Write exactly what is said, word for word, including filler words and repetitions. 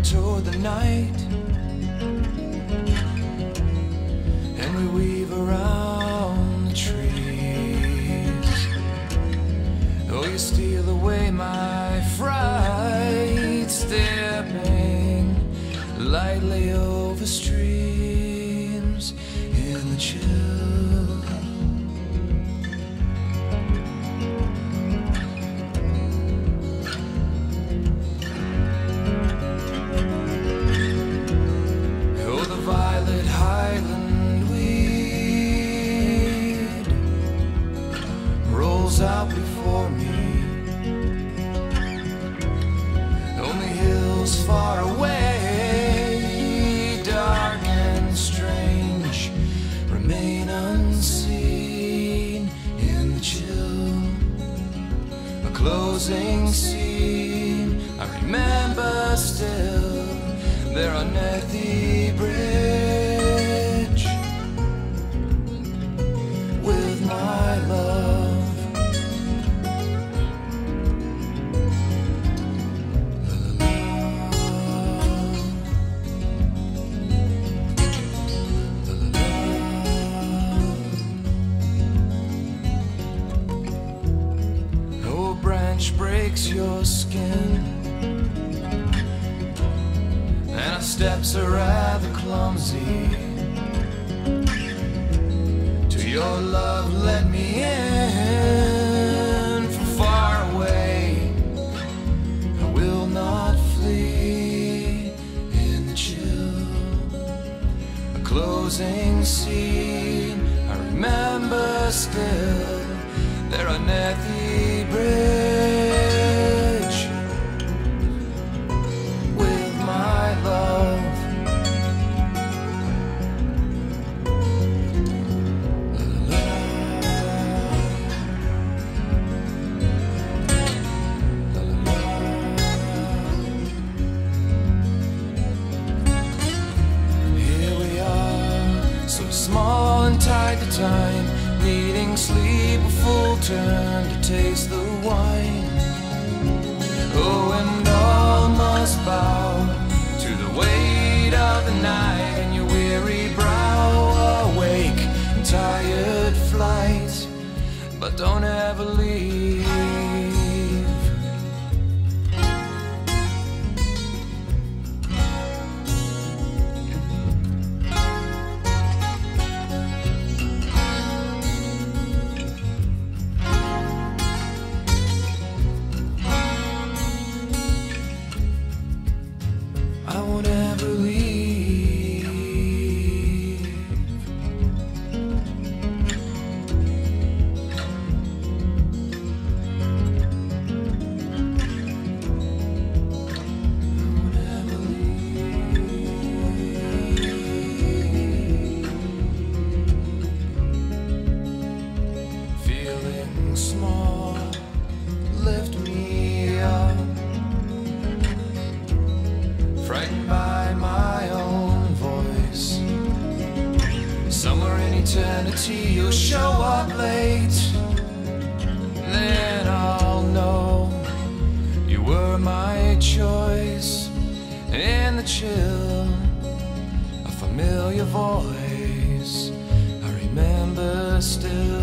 toward the night, and we weave around the trees. Oh, you steal away my fright, stepping lightly over streams in the chill. Oh, the violet highland weed rolls out before me. Only hills far away, dark and strange, remain unseen in the chill. A closing scene I remember still, there on Nethy Bridge with my love. Breaks your skin, and our steps are rather clumsy. To your love let me in from far away. I will not flee in the chill. A closing scene I remember still, there on Nethy Bridge with my love. La, la, la, la, la. Here we are, so small and tied to time, needing sleep, a full turn to taste the wine. Oh, and all must bow to the weight of the night, and your weary brow awake in tired flight. But don't ever leave. I won't ever leave. I won't ever leave. Feeling small, lift me up. Frightened by my own voice. Somewhere in eternity you'll show up late. Then I'll know you were my choice. In the chill, a familiar voice I remember still.